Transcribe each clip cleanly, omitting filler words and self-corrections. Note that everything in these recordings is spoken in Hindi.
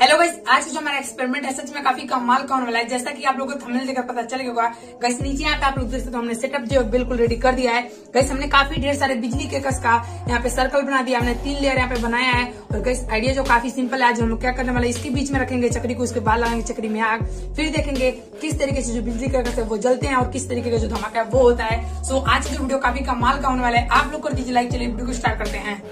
हेलो गाइस, आज जो हमारा एक्सपेरिमेंट है सच में काफी कमाल का होने वाला है। जैसा कि आप लोगों को थंबनेल देखकर पता चल गया होगा गाइस, नीचे यहाँ पे आप लोग देख सकते हो हमने सेटअप जो बिल्कुल रेडी कर दिया है। गाइस हमने काफी ढेर सारे बिजली के कस का यहाँ पे सर्कल बना दिया, हमने 3 लेयर यहाँ पे बनाया है। और गाइस आइडिया जो काफी सिंपल है, आज हम लोग क्या करने वाले, इसके बीच में रखेंगे चक्री को, उसके बाद लगाएंगे चक्री में आग, फिर देखेंगे किस तरीके से जो बिजली के कस है वो जलते हैं और किस तरीके का जो धमाका है वो होता है। सो आज की जो वीडियो काफी कमाल का होने वाला है, आप लोग कर दीजिए लाइक। चलिए वीडियो को स्टार्ट करते हैं।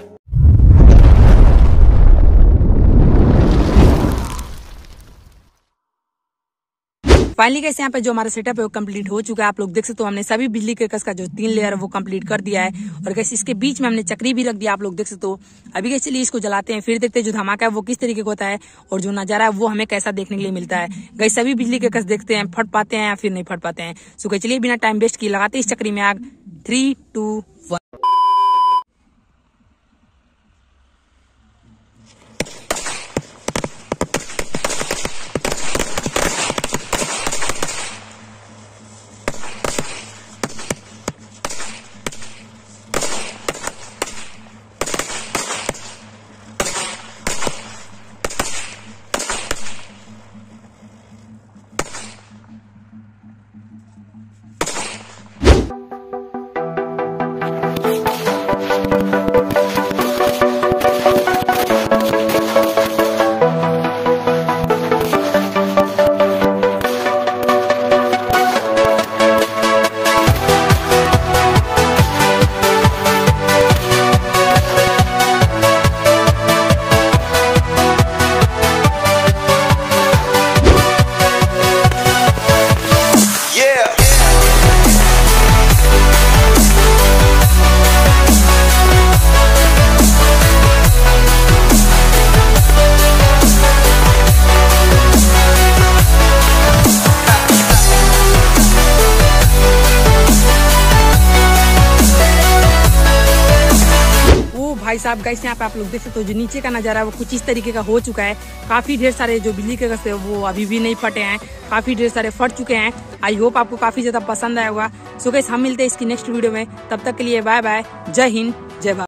फाइनली गाइस यहाँ पे जो हमारा सेटअप है वो कंप्लीट हो चुका है। आप लोग देख सकते हो हमने सभी बिजली के कस का जो 3 लेयर है वो कंप्लीट कर दिया है। और गाइस इसके बीच में हमने चक्री भी रख दिया, आप लोग देख सकते हो। अभी गाइस चलिए इसको जलाते हैं, फिर देखते हैं जो धमाका है वो किस तरीके का होता है और जो नजारा है वो हमें कैसा देखने के लिए मिलता है। गाइस सभी बिजली के कस देखते हैं फट पाते हैं या फिर नहीं फट पाते हैं। सो गाइस चलिए बिना टाइम वेस्ट किए लगाते हैं इस चक्री में आग। 3, 2, 1। भाई साहब गाइस यहाँ पे आप लोग देख सकते हो जो नीचे का नजारा है वो कुछ इस तरीके का हो चुका है। काफी ढेर सारे जो बिजली के कस है वो अभी भी नहीं फटे हैं, काफी ढेर सारे फट चुके हैं। आई होप आपको काफी ज्यादा पसंद आया होगा। सो गाइस हम मिलते हैं इसकी नेक्स्ट वीडियो में, तब तक के लिए बाय बाय, जय हिंद, जय भारत।